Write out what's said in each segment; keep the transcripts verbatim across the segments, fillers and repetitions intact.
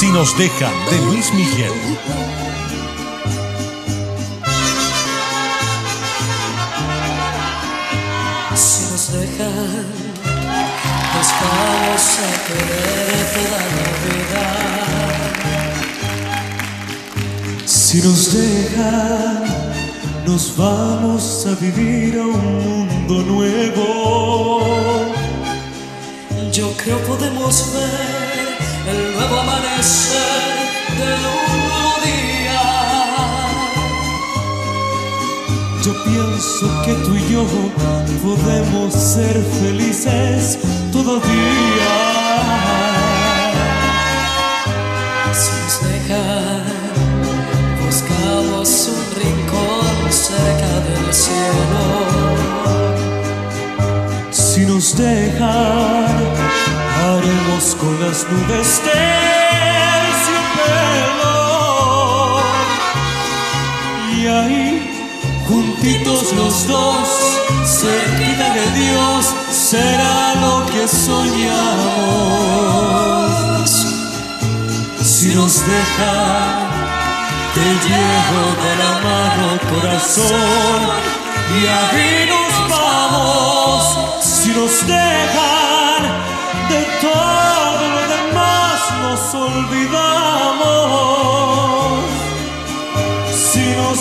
Si nos dejan, de Luis Miguel. Si nos dejan, nos vamos a querer toda la vida. Si nos dejan, nos vamos a vivir a un mundo nuevo. Yo creo podemos ver el nuevo amanecer de un nuevo día. Yo pienso que tú y yo podemos ser felices todavía. Si nos dejan, buscamos un rincón cerca del cielo. Si nos dejan, haremos con las nubes terciopelo. Y ahí, juntitos los dos, cerquita de Dios, será lo que soñamos. Si nos dejan, te llevo de la mano, corazón, y ahí nos vamos. Si nos dejan, de todo lo demás nos olvidamos. Si nos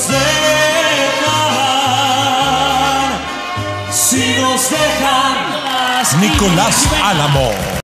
dejan, si nos dejan, Nicolás Álamo.